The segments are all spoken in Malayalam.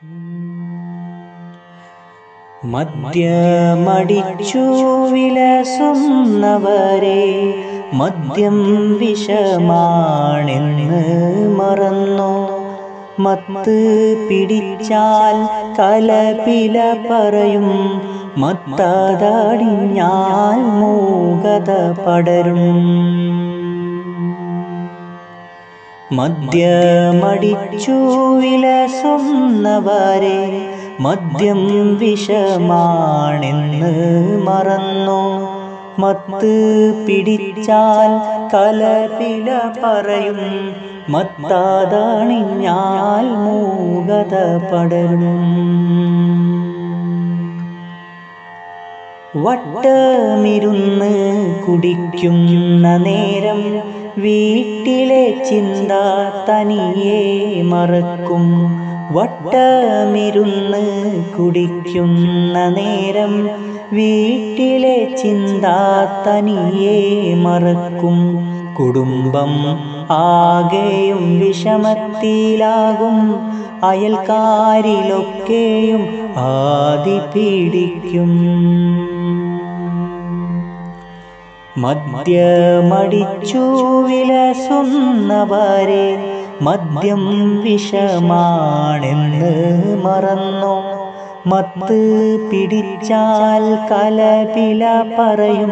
മദ്യമടിച്ചു വിലസുന്നവരെ മദ്യം വിഷമാണെന്ന് മറന്നു. മത്ത് പിടിച്ചാൽ കലപില പറയും, മത്തതടിഞ്ഞാൽ മൂകത പടരും. മദ്യമടിച്ചു വിലസുന്നവരെ മദ്യം വിഷമാണെന്ന് മറന്നു. മത്ത് പിടിച്ചാൽ കലപില പറയും, മത്തതണിഞ്ഞാൽ മൂകത പടരും. വട്ടമിരുന്ന് കുടിക്കുന്ന നേരം വീട്ടിലെ ചിന്ത തനിയെ മറക്കും. വട്ടമിരുന്ന് കുടിക്കുന്ന നേരം വീട്ടിലെ ചിന്ത തനിയെ മറക്കും. കുടുംബം ആകെയും വിഷമത്തിലാകും, അയൽക്കാരിലൊക്കെയും ആദി പീഡിക്കും. മദ്യമടിച്ചു വിലസുന്നവരെ മദ്യം വിഷമാണെന്ന് മറന്നു. മത്ത് പിടിച്ചാൽ കലപില പറയും,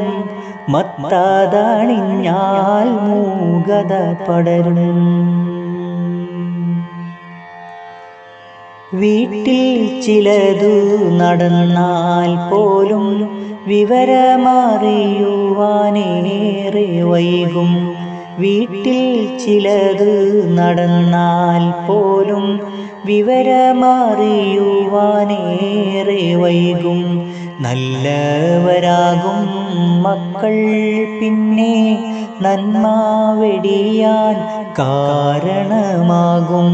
മത്തതണിഞ്ഞാൽ മൂകത പടരും. വീട്ടിൽ ചിലതു നടന്നാൽ പോലും വിവരമറിയുവാനേറെ വൈകും. വീട്ടിൽ ചിലത് നടന്നാൽ പോലും വിവരമറിയുവാനേറെ വൈകും. നല്ലവരാകും മക്കൾ പിന്നെ നന്മ വെടിയാൻ കാരണമാകും.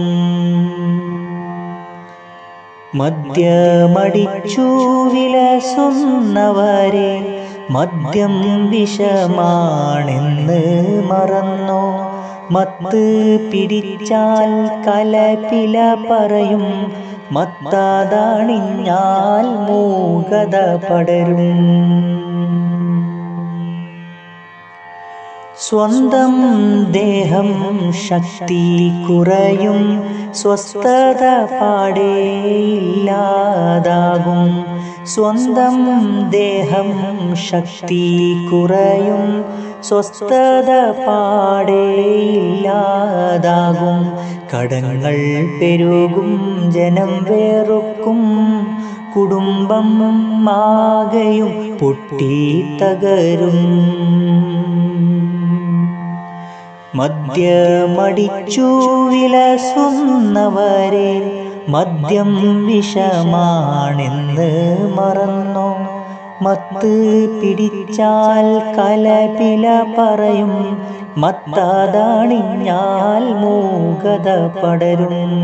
മദ്യമടിച്ചു വിലസുന്നവരെ മദ്യം വിഷമാണെന്ന് മറന്നു. മത്ത് പിടിച്ചാൽ കലപില പറയും, മത്തതണിഞ്ഞാൽ മൂകത പടരും. സ്വന്തം ദേഹം ശക്തി കുറയും, സ്വസ്ഥത പാടേയില്ലാതാകും. സ്വന്തം ദേഹം ശക്തി കുറയും, സ്വസ്ഥത പാടേയില്ലാതാകും. കടങ്ങൾ പെരുകും, ജനം വേറുക്കും, കുടുംബം ആകെയും പൊട്ടിത്തകരും. മദ്യമടിച്ചു വിലസുന്നവരെ മദ്യം വിഷമാണെന്ന് മറന്നു. മത്ത് പിടിച്ചാൽ കലപില പറയും, മത്തതണിഞ്ഞാൽ മൂകത പടരും.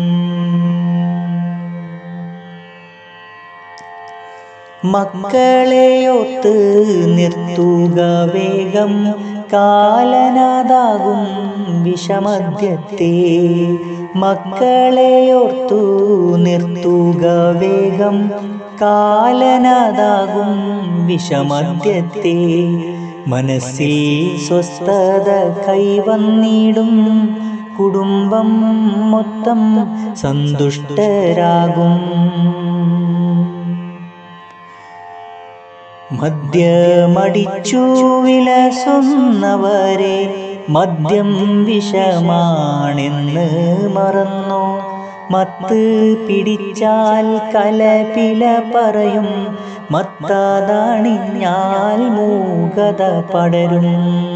മക്കളെയൊത്ത് നിർത്തുക വേഗം, കാലനാഥാകും വിഷമദ്യത്തെ. മക്കളെയോർത്തു നിർത്തുക വേഗം, കാലനാഥാകും വിഷമദ്യത്തെ. മനസ്സിൽ സ്വസ്ഥത കൈവന്നിടും, കുടുംബം മൊത്തം സന്തുഷ്ടരാകും. മദ്യമടിച്ചു വിലസുന്നവരെ മദ്യം വിഷമാണെന്ന് മറന്നു. മത്ത് പിടിച്ചാൽ കലപില പറയും, മത്തതണിഞ്ഞാൽ മൂകത പടരും.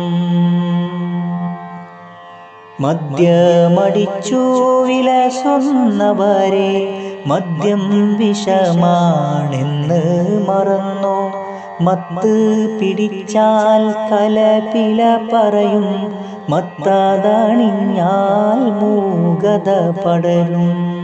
മദ്യമടിച്ചു വിലസുന്നവരെ മദ്യം വിഷമാണെന്ന് മറന്നു. മത്ത് പിടിച്ചാൽ കലപില പറയും, മത്തതണിഞ്ഞാൽ മൂകത പടരും.